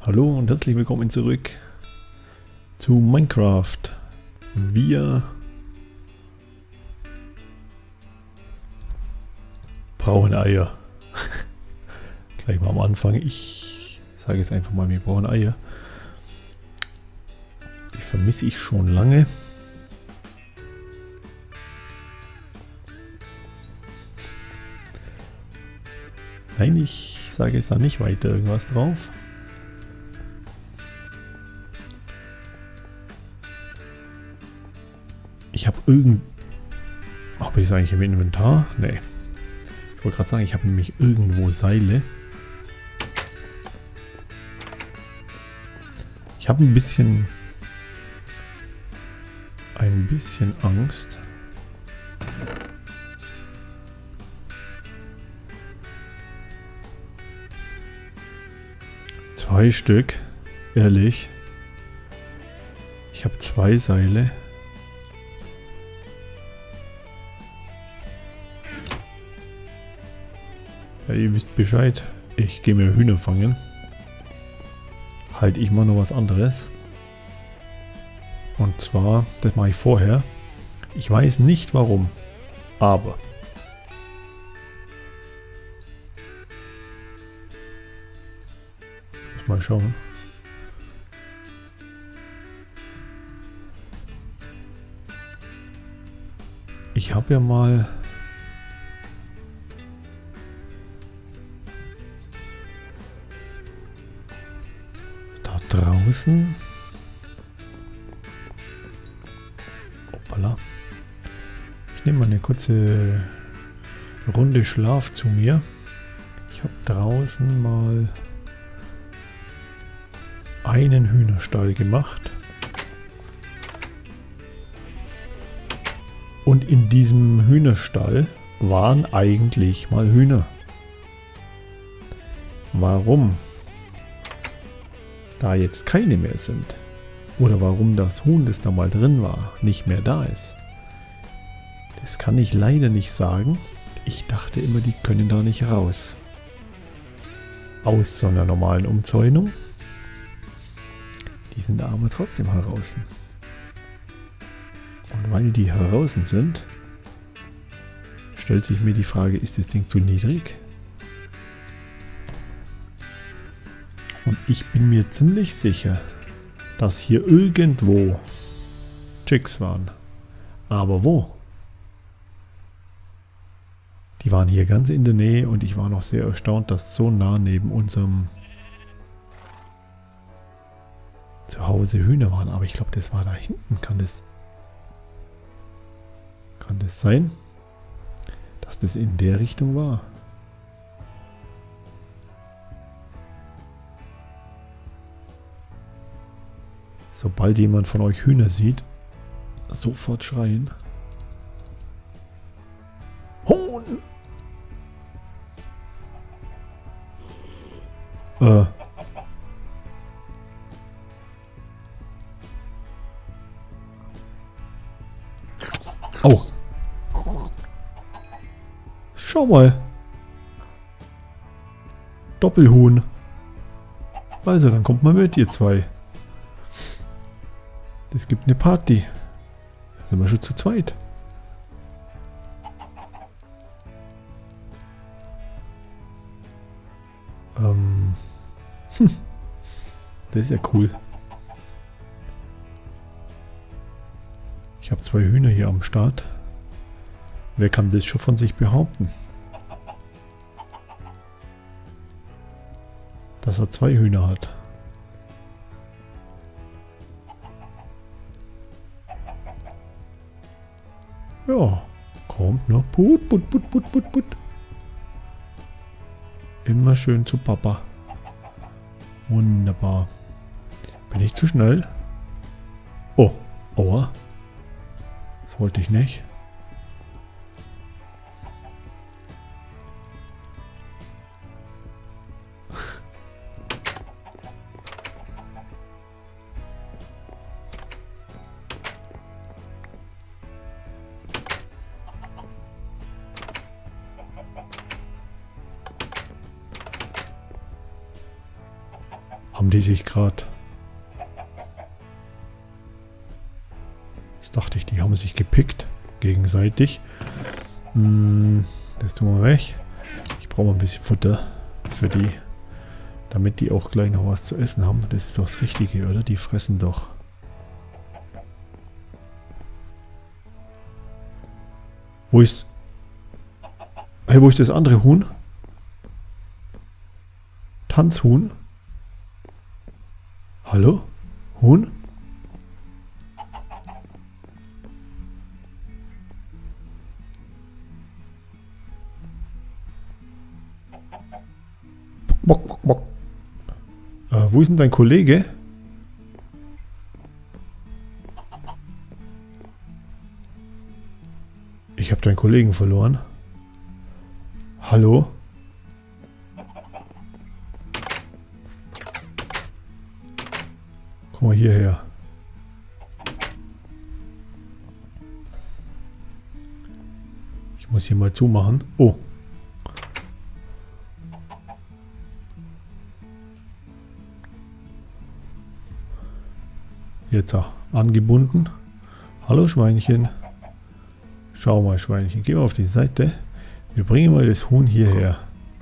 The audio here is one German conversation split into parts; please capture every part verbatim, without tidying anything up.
Hallo und herzlich willkommen zurück zu Minecraft. Wir brauchen Eier. Gleich mal am Anfang. Ich sage jetzt einfach mal, wir brauchen Eier. Die vermisse ich schon lange. Nein, ich sage jetzt da nicht weiter irgendwas drauf. Ich habe irgend... Habe ich das eigentlich im Inventar? Nee. Ich wollte gerade sagen, ich habe nämlich irgendwo Seile. Ich habe ein bisschen... Ein bisschen Angst. Zwei Stück. Ehrlich. Ich habe zwei Seile. Ja, ihr wisst Bescheid. Ich gehe mir Hühner fangen. Halt ich mal noch was anderes. Und zwar, das mache ich vorher. Ich weiß nicht warum. Aber. Muss mal schauen. Ich habe ja mal... draußen. Hoppala. Ich nehme mal eine kurze Runde Schlaf zu mir. Ich habe draußen mal einen Hühnerstall gemacht. Und in diesem Hühnerstall waren eigentlich mal Hühner. Warum da jetzt keine mehr sind, oder warum das Huhn, das da mal drin war, nicht mehr da ist, das kann ich leider nicht sagen. Ich dachte immer, die können da nicht raus. Aus so einer normalen Umzäunung. Die sind aber trotzdem heraus. Und weil die heraus sind, stellt sich mir die Frage, ist das Ding zu niedrig? Und ich bin mir ziemlich sicher, dass hier irgendwo Chicks waren. Aber wo? Die waren hier ganz in der Nähe und ich war noch sehr erstaunt, dass so nah neben unserem Zuhause Hühner waren. Aber ich glaube, das war da hinten. Kann das, kann das sein, dass das in der Richtung war? Sobald jemand von euch Hühner sieht, sofort schreien. Huhn! Äh. Oh. Schau mal. Doppelhuhn. Also, dann kommt mal mit, ihr zwei. Es gibt eine Party. Da sind wir schon zu zweit. Ähm. Hm. Das ist ja cool. Ich habe zwei Hühner hier am Start. Wer kann das schon von sich behaupten? Dass er zwei Hühner hat. Ja, kommt, ne? Put, put, put, put, put, put. Immer schön zu Papa. Wunderbar. Bin ich zu schnell? Oh, aua. Das wollte ich nicht. Haben die sich gerade... Das dachte ich, die haben sich gepickt. Gegenseitig. Hm, das tun wir weg. Ich brauche mal ein bisschen Futter für die. Damit die auch gleich noch was zu essen haben. Das ist doch das Richtige, oder? Die fressen doch. Wo ist... Hey, wo ist das andere Huhn? Tanzhuhn? Hallo? Huhn? Bock, bock, bock. Äh, wo ist denn dein Kollege? Ich habe deinen Kollegen verloren. Hallo? Komm mal hierher. Ich muss hier mal zumachen. Oh. Jetzt auch angebunden. Hallo Schweinchen. Schau mal Schweinchen. Geh mal auf die Seite. Wir bringen mal das Huhn hierher.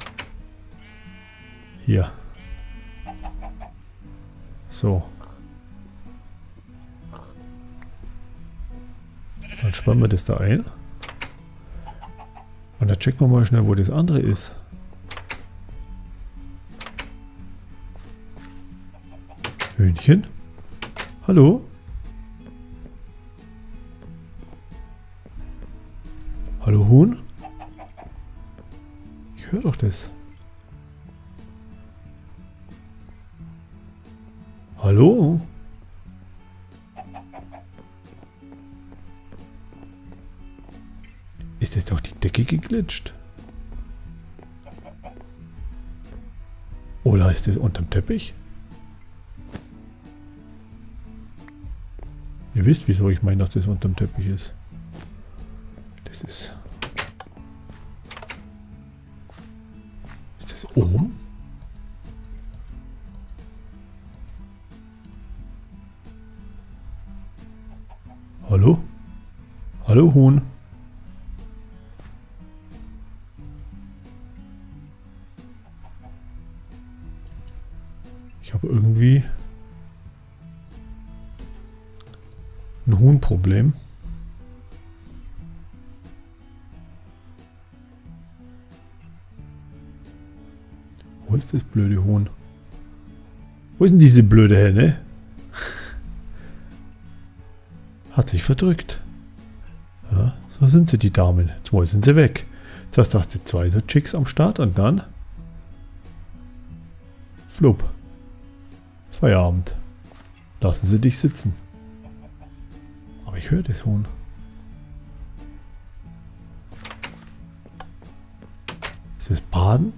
Hier. So. Dann spannen wir das da ein. Und dann checken wir mal schnell, wo das andere ist. Hühnchen? Hallo? Hallo Huhn? Ich höre doch das. Hallo? Ist das doch die Decke geglitscht? Oder ist das unterm Teppich? Ihr wisst, wieso ich meine, dass das unterm Teppich ist. Das ist... Ist das oben? Hallo? Hallo Huhn? Ich habe irgendwie ein Huhnproblem. Wo ist das blöde Huhn? Wo ist denn diese blöde Henne? Hat sich verdrückt. Ja, so sind sie, die Damen. Jetzt mal sind sie weg. Zuerst hast du zwei so Chicks am Start und dann... Flupp. Feierabend. Lassen sie dich sitzen. Aber ich höre das Huhn. Ist das Baden?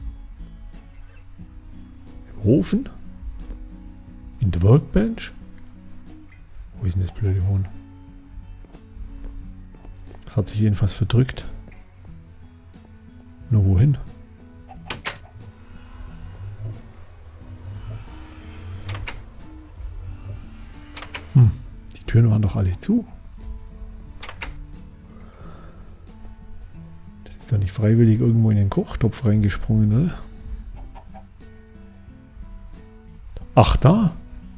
Im Ofen? In der Workbench? Wo ist denn das blöde Huhn? Das hat sich jedenfalls verdrückt. Nur wohin? Hm, die Türen waren doch alle zu. Das ist doch nicht freiwillig irgendwo in den Kochtopf reingesprungen, oder? Ach, da?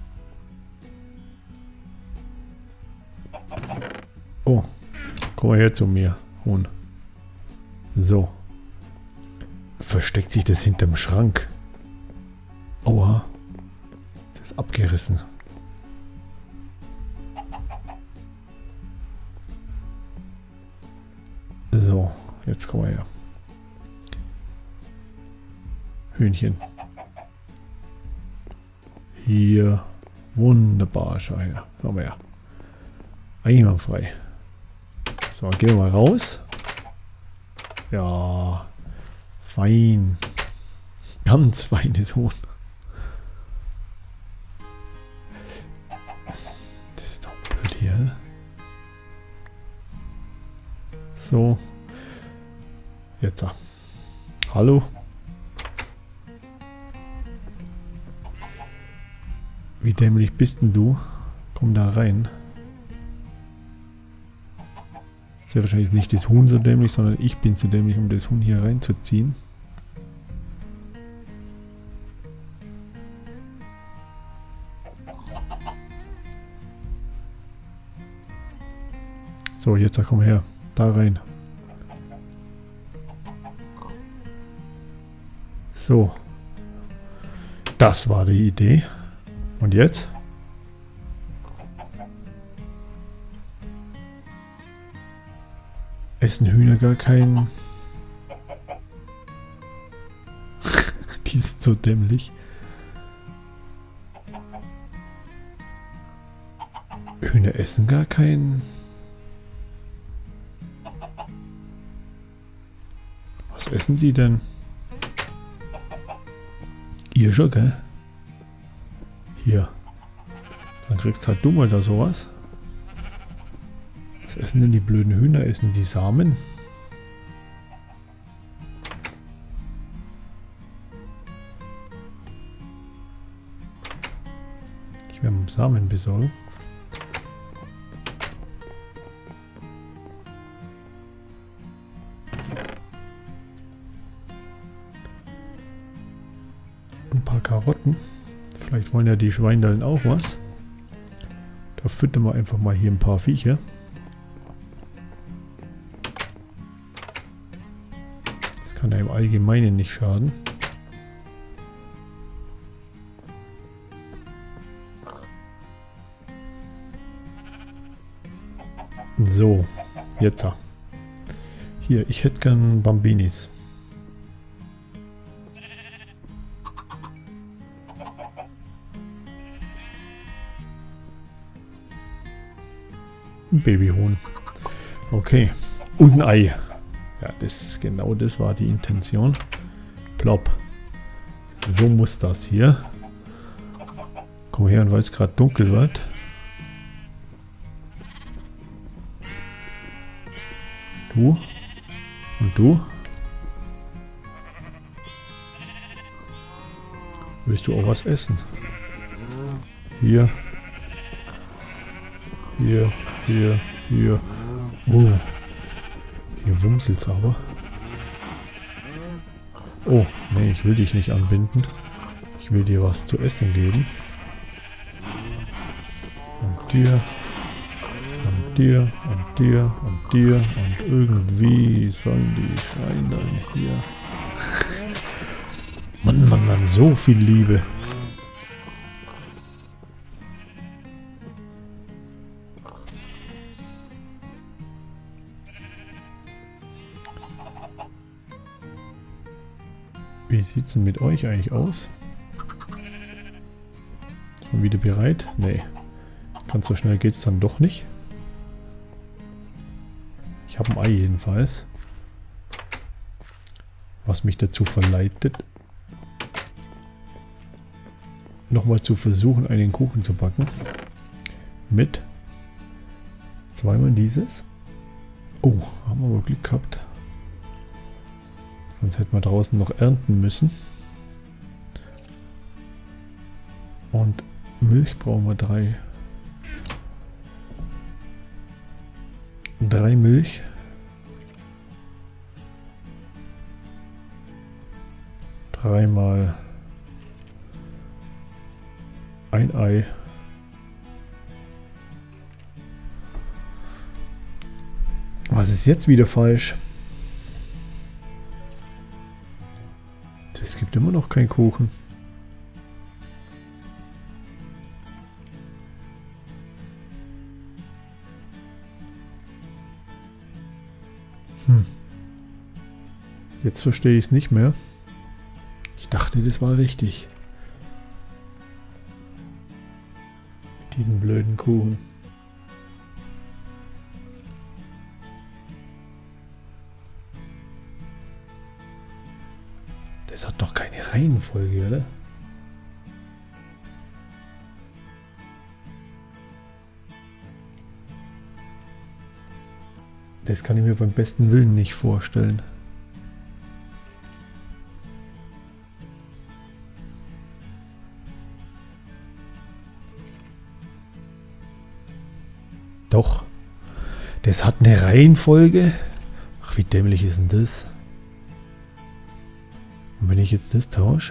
Oh, komm mal her zu mir, Huhn. So. Versteckt sich das hinterm Schrank? Aua. Das ist abgerissen. So, jetzt komm mal her. Hühnchen. Hier. Wunderbar, schau her. Schau mal her. Einwandfrei. So, gehen wir mal raus. Ja. Fein. Ganz feines Huhn. Das ist doch blöd hier, ne? So. Jetzt. Hallo. Wie dämlich bist denn du? Komm da rein. Sehr wahrscheinlich nicht das Huhn so dämlich, sondern ich bin zu dämlich, um das Huhn hier reinzuziehen. So, jetzt komm her. Da rein. So. Das war die Idee. Und jetzt? Essen Hühner gar keinen... Die sind so dämlich. Hühner essen gar keinen... Was essen die denn? Ihr schon, gell? Hier. Dann kriegst halt du mal da sowas. Was essen denn die blöden Hühner? Essen die Samen? Ich werde mal Samen besorgen. Ein paar Karotten. Vielleicht wollen ja die Schweindallen auch was. Da füttern wir einfach mal hier ein paar Viecher. Das kann ja im Allgemeinen nicht schaden. So, jetzt. Hier, ich hätte gern Bambinis. Ein Babyhuhn. Okay. Und ein Ei. Ja, das genau das war die Intention. Plopp. So muss das hier. Komm her, und weil es gerade dunkel wird. Du. Und du. Willst du auch was essen? Hier. Hier. Hier, hier. Oh. Hier wumselt's aber. Oh, nee, ich will dich nicht anbinden. Ich will dir was zu essen geben. Und dir. Und dir. Und dir. Und dir. Und irgendwie sollen die Schweine hier. Mann, Mann, Mann, so viel Liebe. Wie sieht es denn mit euch eigentlich aus? Ist man wieder bereit? Nee. Ganz so schnell geht es dann doch nicht. Ich habe ein Ei jedenfalls. Was mich dazu verleitet, nochmal zu versuchen, einen Kuchen zu backen. Mit zweimal dieses. Oh, haben wir aber Glück gehabt. Sonst hätten wir draußen noch ernten müssen. Und Milch brauchen wir drei. Drei Milch. Dreimal ein Ei. Was ist jetzt wieder falsch? Es gibt immer noch keinen Kuchen. Hm. Jetzt verstehe ich es nicht mehr. Ich dachte, das war richtig. Mit diesem blöden Kuchen. Das hat doch keine Reihenfolge, oder? Das kann ich mir beim besten Willen nicht vorstellen. Doch. Das hat eine Reihenfolge. Ach, wie dämlich ist denn das? Und wenn ich jetzt das tausche?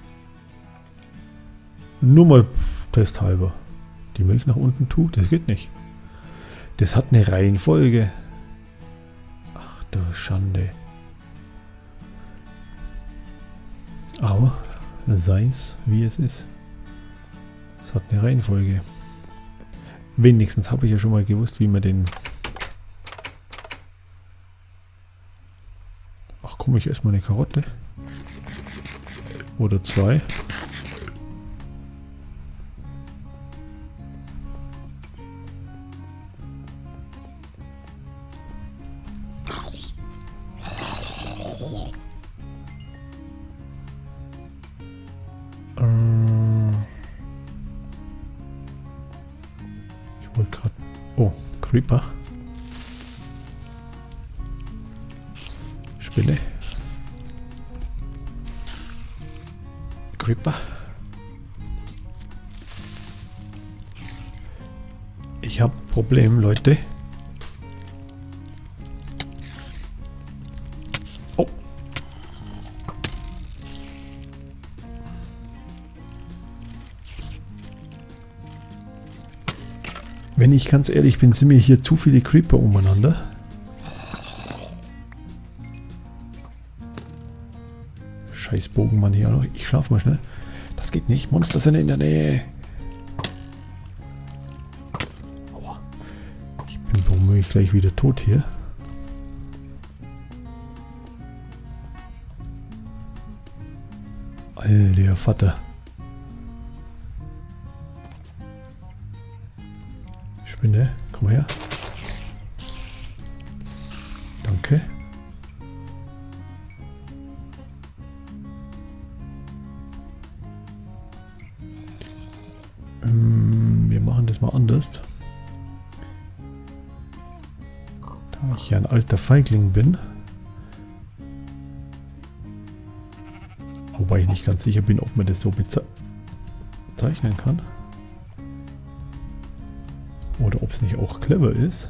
Nur mal testhalber. Die Milch nach unten tue, das geht nicht. Das hat eine Reihenfolge. Ach du Schande. Aber sei es, wie es ist. Es hat eine Reihenfolge. Wenigstens habe ich ja schon mal gewusst, wie man den... Ach komm, ich esse mal eine Karotte. Oder zwei. Ich wollte gerade... Oh, Creeper. Spinne. Creeper. Ich habe ein Problem, Leute. Oh. Wenn ich ganz ehrlich bin, sind mir hier zu viele Creeper umeinander. Scheiß Bogenmann hier noch. Ich schlafe mal schnell. Das geht nicht. Monster sind in der Nähe. Aua. Ich bin womöglich gleich wieder tot hier. Alter Vater. Spinne, komm her. Danke. Ähm, wir machen das mal anders. Da ich ja ein alter Feigling bin. Wobei ich nicht ganz sicher bin, ob man das so bezeichnen kann. Oder ob es nicht auch clever ist.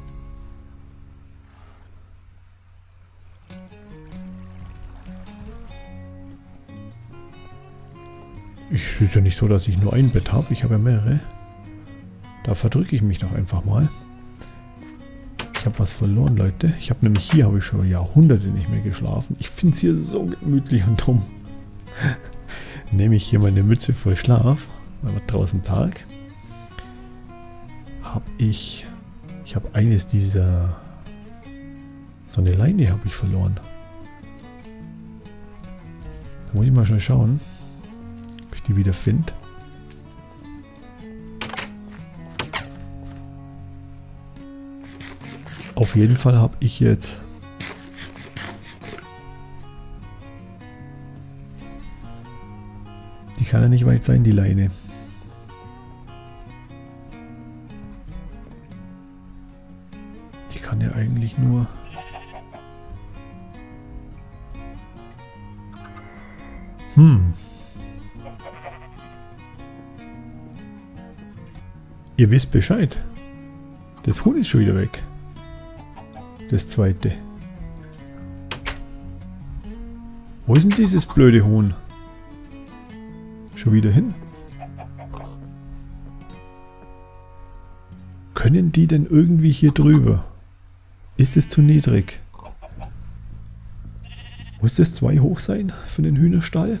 Es ist ja nicht so, dass ich nur ein Bett habe. Ich habe ja mehrere. Da verdrücke ich mich doch einfach mal. Ich habe was verloren, Leute. Ich habe nämlich hier habe ich schon Jahrhunderte nicht mehr geschlafen. Ich finde es hier so gemütlich und drum nehme ich hier meine Mütze voll Schlaf. Weil draußen Tag. Habe ich... Ich habe eines dieser... So eine Leine habe ich verloren. Da muss ich mal schnell schauen, ob ich die wieder finde. Auf jeden Fall habe ich jetzt... Die kann ja nicht weit sein, die Leine. Die kann ja eigentlich nur... Hm. Ihr wisst Bescheid. Das Huhn ist schon wieder weg. Das zweite. Wo ist denn dieses blöde Huhn? Schon wieder hin? Können die denn irgendwie hier drüber? Ist es zu niedrig? Muss das zwei hoch sein für den Hühnerstall?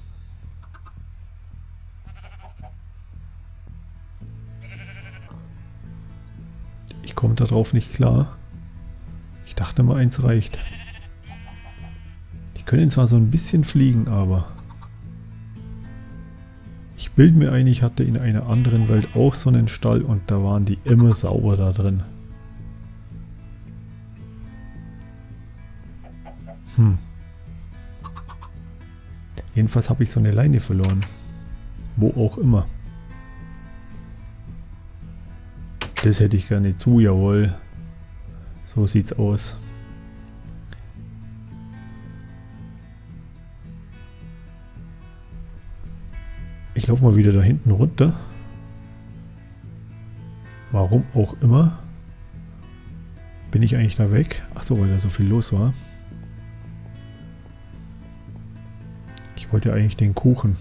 Ich komme darauf nicht klar. Ich dachte mal, eins reicht. Die können zwar so ein bisschen fliegen, aber... Ich bilde mir ein, ich hatte in einer anderen Welt auch so einen Stall und da waren die immer sauber da drin. Hm. Jedenfalls habe ich so eine Leine verloren. Wo auch immer. Das hätte ich gerne zu, jawohl. So sieht's aus. Ich laufe mal wieder da hinten runter. Warum auch immer. Bin ich eigentlich da weg? Achso, weil da so viel los war. Ich wollte eigentlich den Kuchen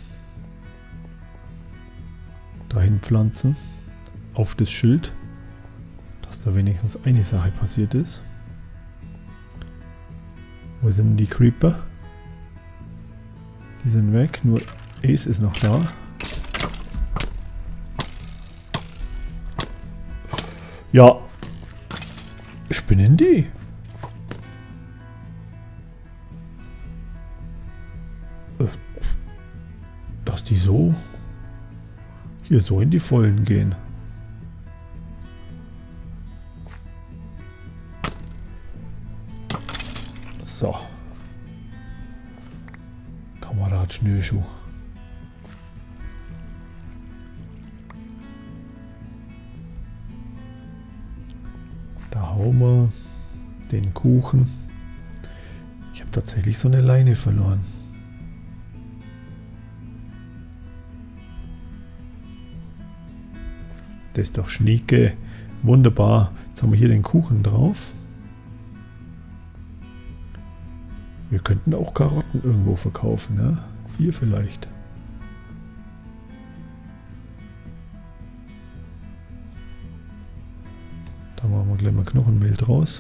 dahin pflanzen. Auf das Schild. Dass da wenigstens eine Sache passiert ist. Wo sind denn die Creeper? Die sind weg. Nur Ace ist noch da. Ja. Spinnen die? Dass die so hier so in die Vollen gehen. So. Kamerad Schnürschuh. Da hauen wir den Kuchen. Ich habe tatsächlich so eine Leine verloren. Das ist doch schnieke. Wunderbar. Jetzt haben wir hier den Kuchen drauf. Wir könnten auch Karotten irgendwo verkaufen, ja? Hier vielleicht. Da machen wir gleich mal Knochenmehl draus.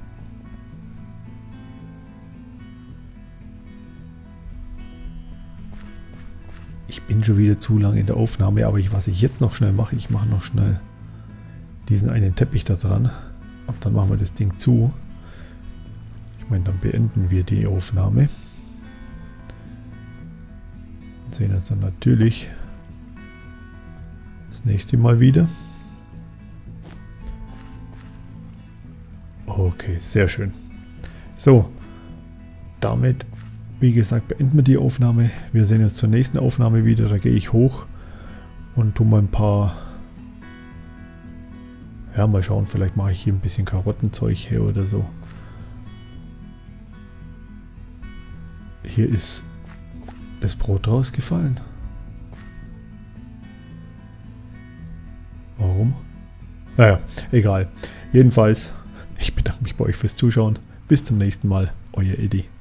Ich bin schon wieder zu lange in der Aufnahme, aber ich, was ich jetzt noch schnell mache, ich mache noch schnell diesen einen Teppich da dran. Und dann machen wir das Ding zu. Ich meine, dann beenden wir die Aufnahme. Und sehen uns dann natürlich das nächste Mal wieder. Okay, sehr schön. So, damit, wie gesagt, beenden wir die Aufnahme. Wir sehen uns zur nächsten Aufnahme wieder. Da gehe ich hoch und tue mal ein paar... Ja, mal schauen, vielleicht mache ich hier ein bisschen Karottenzeug her oder so. Hier ist das Brot rausgefallen. Warum? Naja, egal. Jedenfalls, ich bedanke mich bei euch fürs Zuschauen. Bis zum nächsten Mal. Euer Eddie.